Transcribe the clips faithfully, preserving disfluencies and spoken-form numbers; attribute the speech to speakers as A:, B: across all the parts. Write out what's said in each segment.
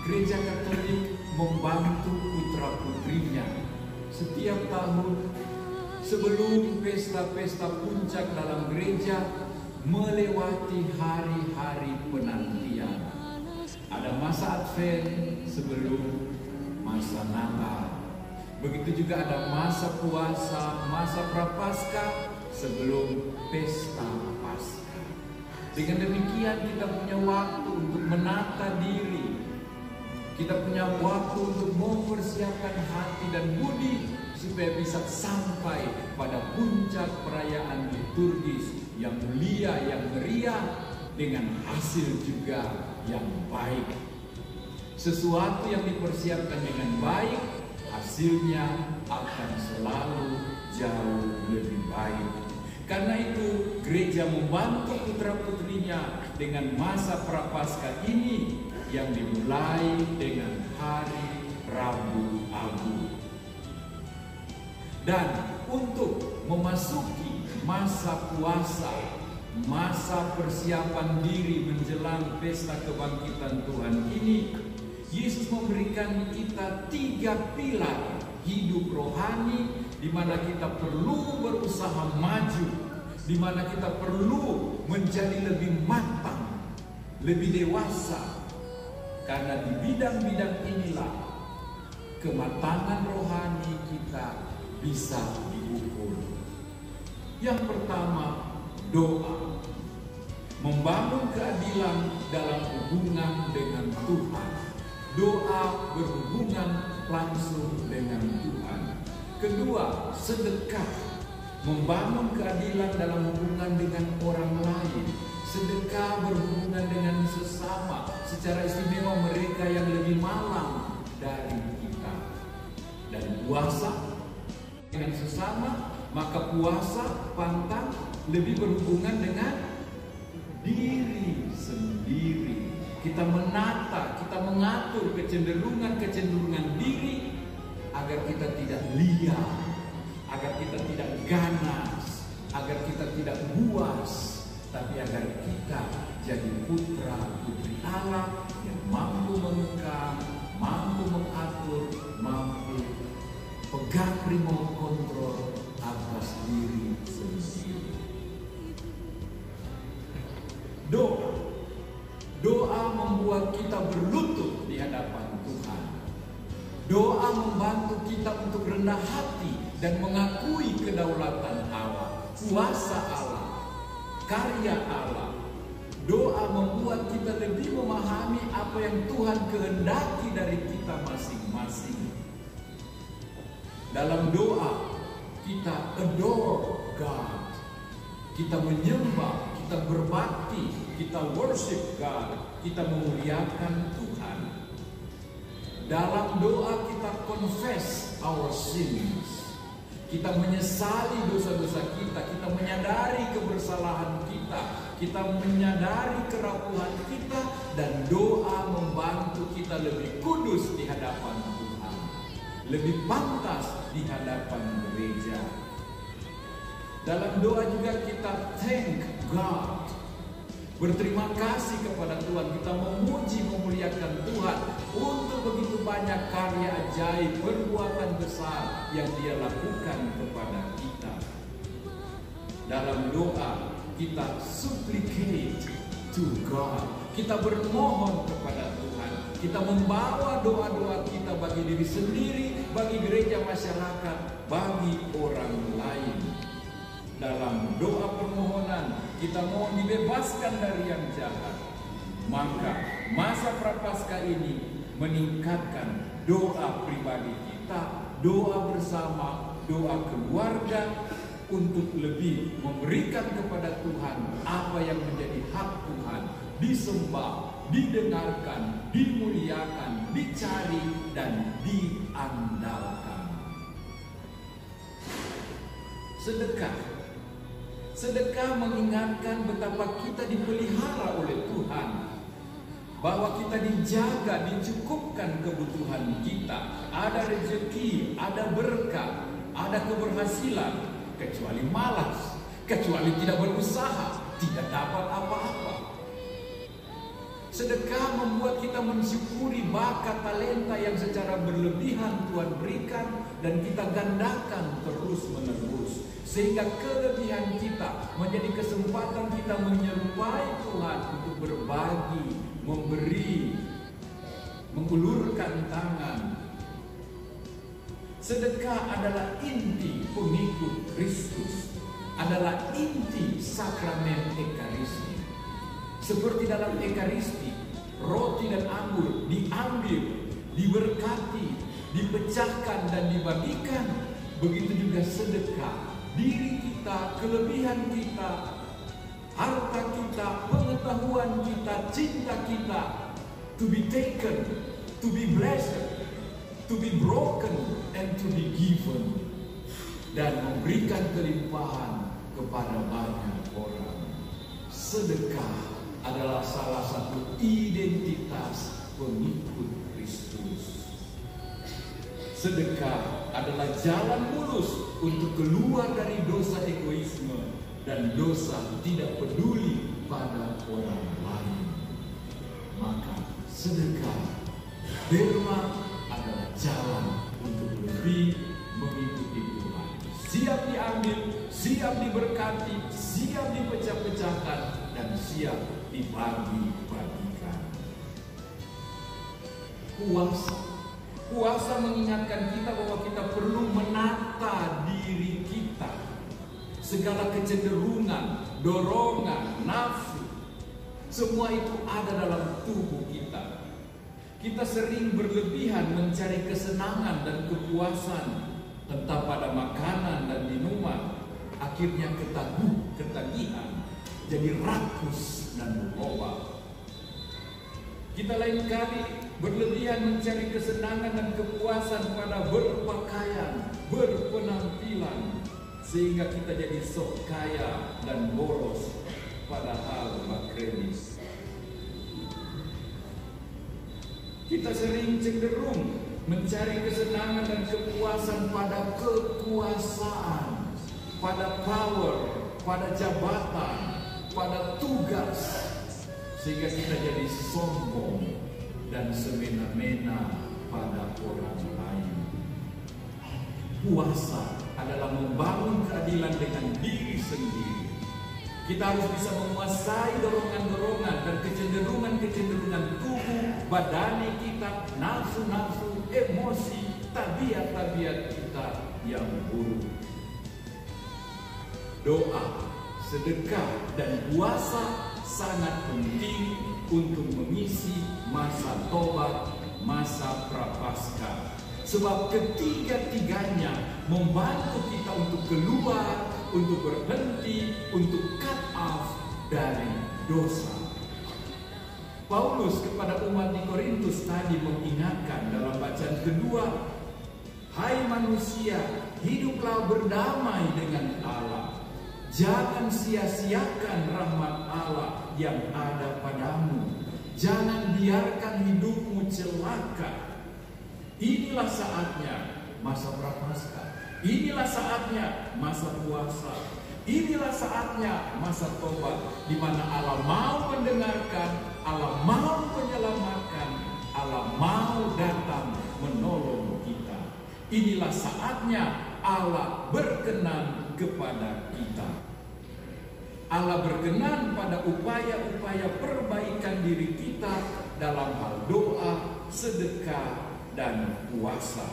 A: Gereja Katolik membantu putra-putrinya setiap tahun sebelum pesta-pesta puncak dalam gereja melewati hari-hari penantian. Ada masa Advent sebelum masa Natal. Begitu juga ada masa puasa, masa Prapaskah sebelum pesta Paskah. Dengan demikian kita punya waktu untuk menata diri. Kita punya waktu untuk mempersiapkan hati dan budi supaya bisa sampai pada puncak perayaan liturgis yang mulia, yang meriah, dengan hasil juga yang baik. Sesuatu yang dipersiapkan dengan baik, hasilnya akan selalu jauh lebih baik. Karena itu gereja membantu putra-putrinya dengan masa Prapaskah ini yang dimulai dengan hari Rabu Agung. Dan untuk memasuki masa puasa, masa persiapan diri menjelang pesta kebangkitan Tuhan ini, Yesus memberikan kita tiga pilar hidup rohani di mana kita perlu berusaha maju, di mana kita perlu menjadi lebih matang, lebih dewasa. Karena di bidang-bidang inilah kematangan rohani kita bisa diukur. Yang pertama, doa. Membangun keadilan dalam hubungan dengan Tuhan. Doa berhubungan langsung dengan Tuhan. Kedua, sedekah. Membangun keadilan dalam hubungan dengan orang lain. Sedekah berhubungan dengan sesama, secara istimewa mereka yang lebih malang dari kita. Dan puasa dengan sesama, maka puasa pantang lebih berhubungan dengan diri sendiri. Kita menata, kita mengatur kecenderungan-kecenderungan diri agar kita tidak liar, agar kita tidak ganas, agar kita tidak buas, tapi agar kita jadi putra putri Allah yang mampu mengekang, mampu mengatur, mampu pegang remote control atas diri sendiri. Doa, doa membuat kita berlutut di hadapan Tuhan. Doa membantu kita untuk rendah hati dan mengakui kedaulatan Allah, kuasa Allah, karya Allah. Doa membuat kita lebih memahami apa yang Tuhan kehendaki dari kita masing-masing. Dalam doa kita adore God, kita menyembah, kita berbakti, kita worship God, kita memuliakan Tuhan. Dalam doa kita confess our sins. Kita menyesali dosa-dosa kita, kita menyadari kebersalahan kita, kita menyadari kerapuhan kita, dan doa membantu kita lebih kudus di hadapan Tuhan, lebih pantas di hadapan gereja. Dalam doa juga kita thank God, berterima kasih kepada Tuhan, kita memuji, memuliakan Tuhan untuk begitu banyak karya ajaib, perbuatan besar yang Dia lakukan kepada kita. Dalam doa kita supplicate to God, kita bermohon kepada Tuhan, kita membawa doa-doa kita bagi diri sendiri, bagi gereja, masyarakat, bagi orang lain. Dalam doa permohonan kita mohon dibebaskan dari yang jahat. Maka masa Prapaskah ini meningkatkan doa pribadi kita, doa bersama, doa keluarga, untuk lebih memberikan kepada Tuhan apa yang menjadi hak Tuhan, disembah, didengarkan, dimuliakan, dicari, dan diandalkan. Sedekah. Sedekah mengingatkan betapa kita dipelihara oleh Tuhan, bahwa kita dijaga, dicukupkan kebutuhan kita, ada rezeki, ada berkah, ada keberhasilan. Kecuali malas, kecuali tidak berusaha, tidak dapat apa-apa. Sedekah membuat kita mensyukuri bakat talenta yang secara berlebihan Tuhan berikan dan kita gandakan terus menerus, sehingga kelebihan kita menjadi kesempatan kita menyerupai Tuhan untuk berbagi, memberi, mengulurkan tangan. Sedekah adalah inti pengikut Kristus, adalah inti sakramen Ekaristi. Seperti dalam Ekaristi, roti dan anggur diambil, diberkati, dipecahkan dan dibagikan. Begitu juga sedekah, diri kita, kelebihan kita, harta kita, pengetahuan kita, cinta kita, to be taken, to be blessed, to be broken, and to be given, dan memberikan kelimpahan kepada banyak orang. Sedekah adalah salah satu identitas pengikut Kristus. Sedekah adalah jalan mulus untuk keluar dari dosa egoisme dan dosa tidak peduli pada orang lain. Maka sedekah, derma adalah jalan untuk lebih mengikuti Tuhan. Siap diambil, siap diberkati, siap dipecah-pecahkan, dan siap dibagi-bagikan. Puasa. Puasa mengingatkan kita bahwa kita perlu menata diri kita. Segala kecenderungan, dorongan, nafsu, semua itu ada dalam tubuh kita. Kita sering berlebihan mencari kesenangan dan kepuasan, entah pada makanan dan minuman. Akhirnya ketaguh, ketagihan, jadi rakus dan berubah. Kita lain kali berlebihan mencari kesenangan dan kepuasan pada berpakaian, berpenampilan, sehingga kita jadi sok kaya dan boros padahal makrenis. Kita sering cenderung mencari kesenangan dan kepuasan pada kekuasaan, pada power, pada jabatan, pada tugas, sehingga kita jadi sombong dan semena-mena pada orang lain. Puasa adalah membangun keadilan dengan diri sendiri. Kita harus bisa menguasai dorongan-dorongan dan kecenderungan-kecenderungan tubuh, badani kita, nafsu-nafsu, emosi, tabiat-tabiat kita yang buruk. Doa, sedekah, dan puasa sangat penting untuk mengisi masa tobat, masa prapaskah. Sebab ketiga-tiganya membantu kita untuk keluar, untuk berhenti, untuk cut off dari dosa. Paulus kepada umat di Korintus tadi mengingatkan dalam bacaan kedua, hai manusia, hiduplah berdamai dengan Allah. Jangan sia-siakan rahmat Allah yang ada padamu. Jangan biarkan hidupmu celaka. Inilah saatnya masa prapaskah. Inilah saatnya masa puasa. Inilah saatnya masa tobat, di mana Allah mau mendengarkan, Allah mau menyelamatkan, Allah mau datang menolong kita. Inilah saatnya Allah berkenan kepada kita. Allah berkenan pada upaya-upaya perbaikan diri kita dalam hal doa, sedekah, dan puasa.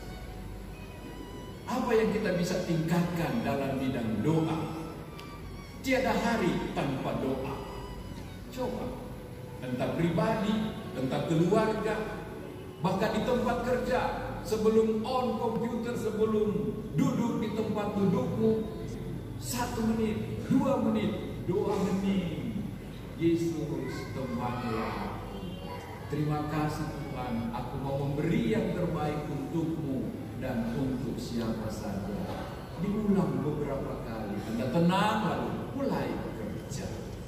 A: Apa yang kita bisa tingkatkan dalam bidang doa? Tiada hari tanpa doa. Coba, entah pribadi, entah keluarga, bahkan di tempat kerja, sebelum on komputer, sebelum duduk di tempat dudukmu, satu menit, dua menit, doa hening. Yesus temanlah. Terima kasih Tuhan, aku mau memberi yang terbaik untukmu dan untuk siapa saja. Diulang beberapa kali. Anda tenang lalu mulai bekerja.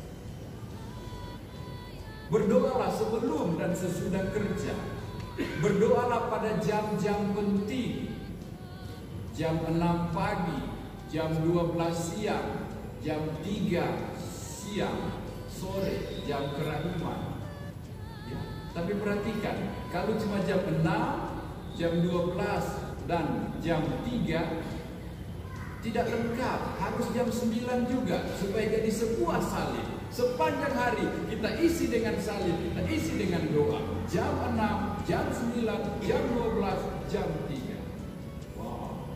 A: Berdoalah sebelum dan sesudah kerja. Berdoalah pada jam-jam penting. Jam enam pagi, jam dua belas siang, jam tiga siang, sore, jam kerahiman. Ya. Tapi perhatikan, kalau cuma jam enam, jam dua belas, dan jam tiga, tidak lengkap. Harus jam sembilan juga, supaya jadi sebuah salib. Sepanjang hari kita isi dengan salib, kita isi dengan doa. Jam enam, jam sembilan, jam dua belas, jam tiga. Wow.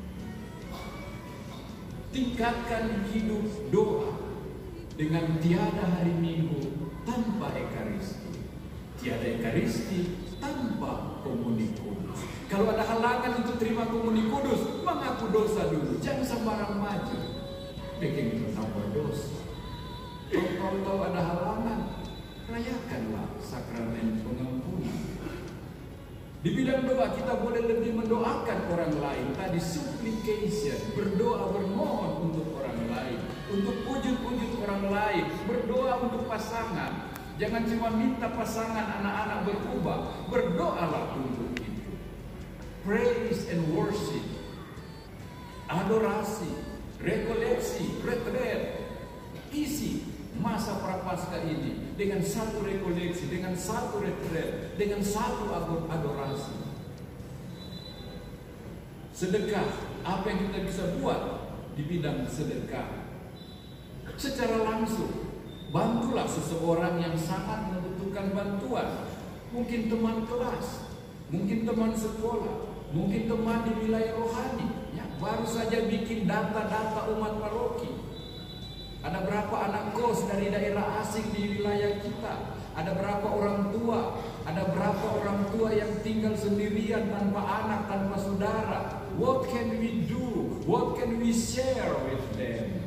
A: Tingkatkan hidup doa dengan tiada hari Minggu tanpa Ekaristi. Tiada Ekaristi tanpa komuni kudus. Kalau ada halangan untuk terima komuni kudus, mengaku dosa dulu. Jangan sembarang maju. Bikin bertambah dosa. Kalau tahu ada halangan, rayakanlah sakramen pengampunan. Di bidang doa kita boleh lebih mendoakan orang lain. Tadi supplication, berdoa bermohon untuk orang lain, untuk wujud-wujud orang lain, berdoa untuk pasangan. Jangan cuma minta pasangan anak-anak berubah, berdoalah untuk itu. Praise and worship, adorasi, rekoleksi, retret. Isi masa prapaskah ini dengan satu rekoleksi, dengan satu retret, dengan satu adorasi. Sedekah, apa yang kita bisa buat di bidang sedekah? Secara langsung, bantulah seseorang yang sangat membutuhkan bantuan. Mungkin teman kelas, mungkin teman sekolah, mungkin teman di wilayah rohani, ya, baru saja bikin data-data umat paroki. Ada berapa anak kos dari daerah asing di wilayah kita? Ada berapa orang tua? Ada berapa orang tua yang tinggal sendirian tanpa anak, tanpa saudara? What can we do? What can we share with them?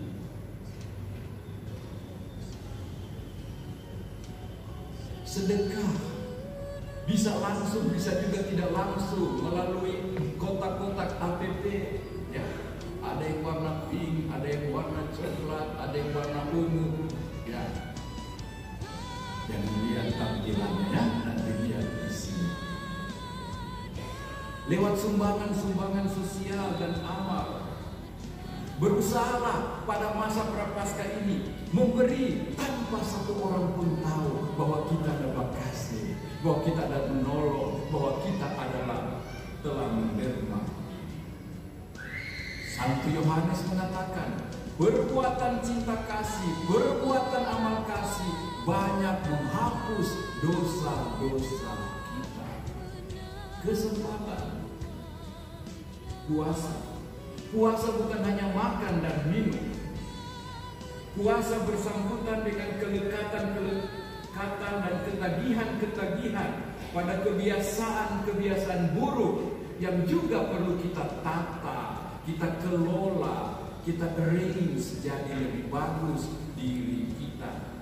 A: Sedekah bisa langsung, bisa juga tidak langsung melalui kotak-kotak A P P, ya. Ada yang warna pink, ada yang warna coklat, ada yang warna ungu, ya. Jangan lihat tampilannya, ya, nanti lihat isinya. Lewat sumbangan-sumbangan sosial dan amal, berusahalah pada masa prapaskah ini memberi tanpa satu orang pun tahu bahwa kita ada bakasnya, bahwa kita ada menolong, bahwa kita adalah telah menerima. Santo Yohanes mengatakan, perbuatan cinta kasih, perbuatan amal kasih banyak menghapus dosa-dosa kita. Kesempatan puasa. Puasa bukan hanya makan dan minum. Puasa bersangkutan dengan kelekatan-kelekatan dan ketagihan-ketagihan pada kebiasaan-kebiasaan buruk yang juga perlu kita tata, kita kelola, kita arrange jadi lebih bagus diri kita.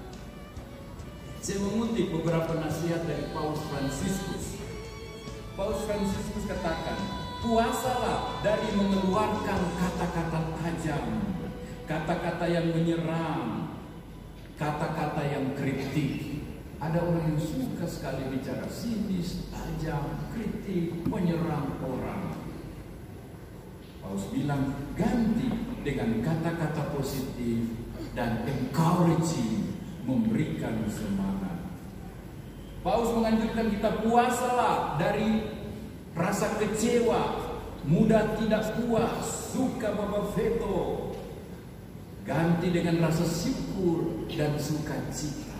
A: Saya mengutip beberapa nasihat dari Paus Fransiskus. Paus Fransiskus katakan, puasalah dari mengeluarkan kata-kata tajam, kata-kata yang menyerang, kata-kata yang kritik. Ada orang yang suka sekali bicara sinis, tajam, kritik, menyerang orang. Paus bilang, ganti dengan kata-kata positif dan encouraging, memberikan semangat. Paus menganjurkan kita puasalah dari rasa kecewa, mudah tidak puas, suka baba veto. Ganti dengan rasa syukur dan sukacita.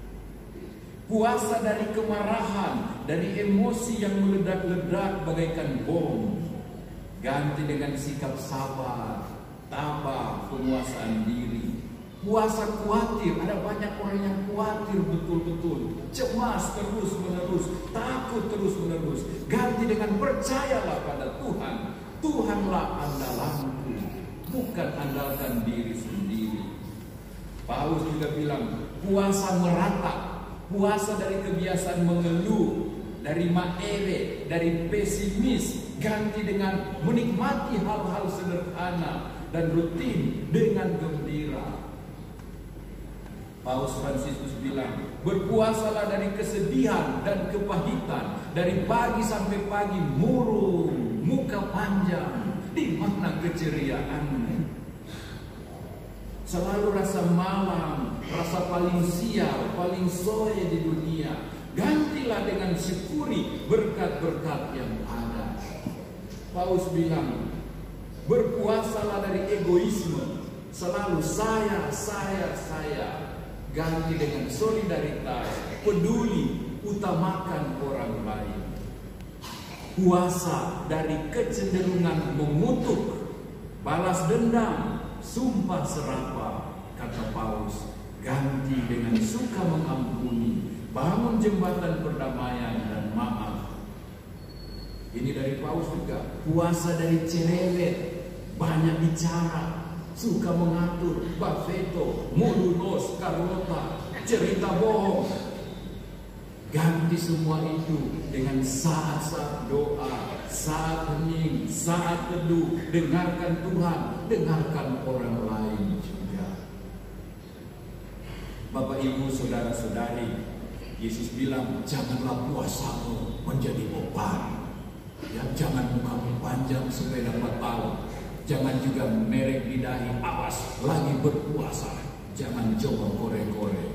A: Puasa dari kemarahan, dari emosi yang meledak-ledak bagaikan bom. Ganti dengan sikap sabar, tabah, penguasaan diri. Puasa khawatir, ada banyak orang yang khawatir betul-betul, cemas terus-menerus, takut terus-menerus. Ganti dengan percayalah pada Tuhan. Tuhanlah andalanku, bukan andalkan diri sendiri. Paus juga bilang, puasa meratap, puasa dari kebiasaan mengeluh, dari maere, dari pesimis, ganti dengan menikmati hal-hal sederhana dan rutin dengan gembira. Paus Fransiskus bilang, berpuasalah dari kesedihan dan kepahitan, dari pagi sampai pagi murung, muka panjang, di mana keceriaanmu? Selalu rasa malam, rasa paling sial, paling soe di dunia, gantilah dengan syukuri berkat-berkat yang ada. Paulus bilang, berpuasalah dari egoisme, selalu saya, saya, saya. Ganti dengan solidaritas, peduli, utamakan orang lain. Puasa dari kecenderungan mengutuk, balas dendam, sumpah serapah. Kata Paulus, ganti dengan suka mengampuni, bangun jembatan perdamaian dan maaf. Ini dari Paulus juga. Puasa dari cerewet, banyak bicara, suka mengatur, bafeto, mulunos, karota, cerita bohong. Ganti semua itu dengan saat-saat doa, saat hening, saat teduh, dengarkan Tuhan, dengarkan orang lain juga. Bapak, Ibu, saudara-saudari, Yesus bilang, janganlah puasamu menjadi beban. Ya, jangan mukamu panjang supaya dapat tahu. Jangan juga merek di dahi, awas lagi berpuasa. Jangan coba kore-kore.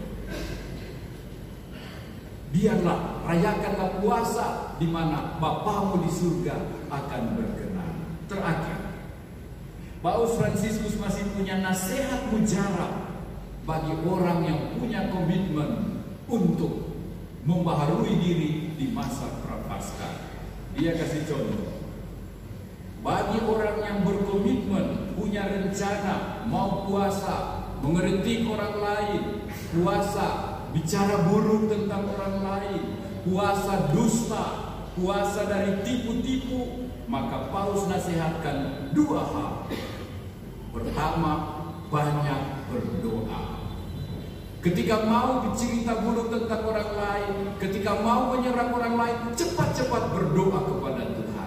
A: Biarlah, rayakanlah puasa di mana Bapamu di surga akan berkenan. Terakhir, Paus Fransiskus masih punya nasihat mujarab bagi orang yang punya komitmen untuk membaharui diri di masa prapaskah. Dia kasih contoh. Bagi orang yang berkomitmen, punya rencana, mau puasa, mengerti orang lain, puasa, bicara buruk tentang orang lain, puasa dusta, puasa dari tipu-tipu, maka Paulus nasihatkan dua hal. Pertama, banyak berdoa. Ketika mau bercerita buruk tentang orang lain, ketika mau menyerang orang lain, cepat-cepat berdoa kepada Tuhan.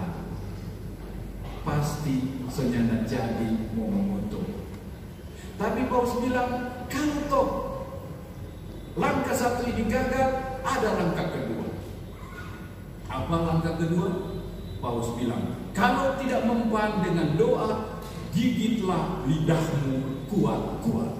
A: Pasti senyana jadi mau mengutuk. Tapi Paulus bilang, kalau toh langkah satu ini gagal, ada langkah kedua. Apa langkah kedua? Paulus bilang, kalau tidak mempan dengan doa, gigitlah lidahmu kuat-kuat.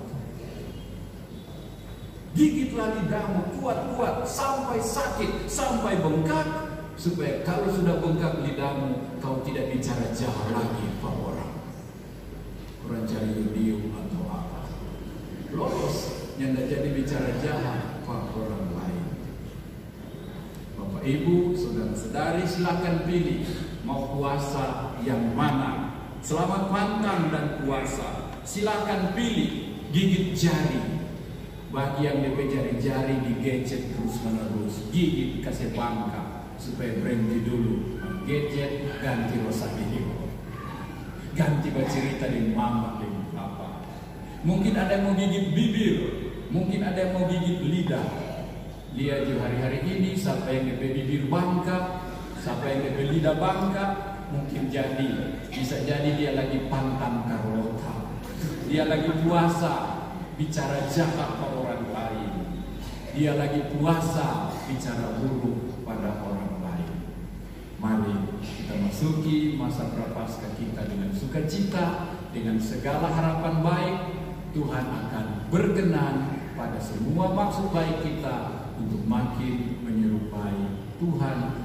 A: Gigitlah lidahmu kuat-kuat sampai sakit, sampai bengkak, supaya kalau sudah bengkak lidahmu, kau tidak bicara jahat lagi ke orang. Orang cari video atau apa. Lolos yang tidak jadi bicara jahat ke orang lain. Bapak, Ibu, saudara-saudari, silakan pilih mau puasa yang mana. Selamat pantang dan puasa. Silakan pilih gigit jari. Bagi yang D P jari-jari di gadget terus menerus, gigit kasih bangka supaya berhenti dulu. Gadget ganti rosa video, ganti bercerita di mama di papa. Mungkin ada yang mau gigit bibir, mungkin ada yang mau gigit lidah. Lihat juga hari-hari ini siapa yang D P bibir bangka, siapa yang D P lidah bangka, mungkin jadi bisa jadi dia lagi pantang Carlota, dia lagi puasa bicara jahat pada orang lain, dia lagi puasa bicara buruk pada orang lain. Mari kita masuki masa prapaskah kita dengan sukacita, dengan segala harapan baik. Tuhan akan berkenan pada semua maksud baik kita untuk makin menyerupai Tuhan